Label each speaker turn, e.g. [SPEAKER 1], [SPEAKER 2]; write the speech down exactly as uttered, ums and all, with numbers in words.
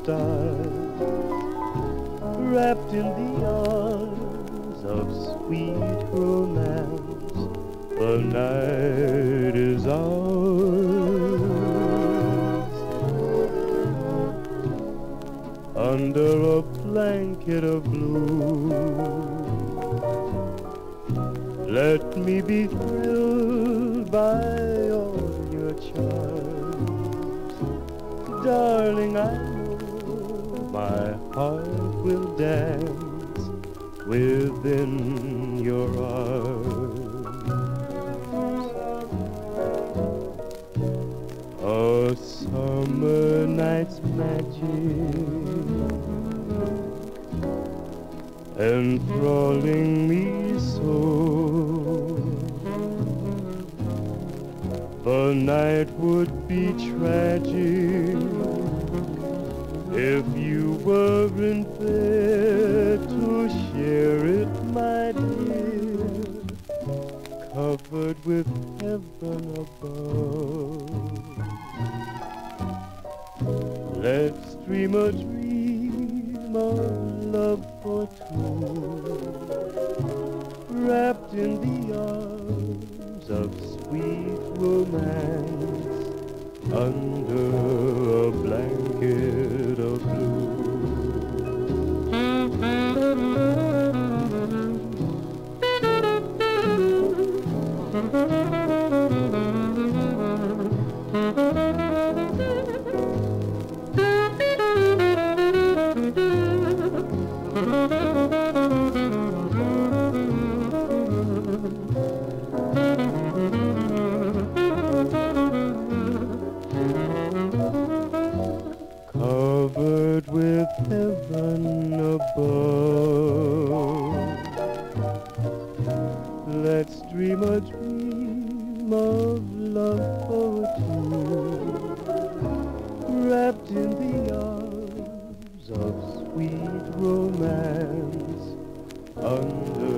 [SPEAKER 1] stars, wrapped in the arms of sweet romance. The night is ours. Under a blanket of blue, let me be thrilled by all your charms. Darling, I know my heart will dance within your arms. A summer night's magic enthralling me so. The night would be tragic if you weren't there to share it, my dear. Covered with heaven above, let's dream a dream of love for two, wrapped in the arms of sweet romance, under a blanket of blue. Covered with heaven above, let's dream a dream of love for two, wrapped in the arms of sweet romance, under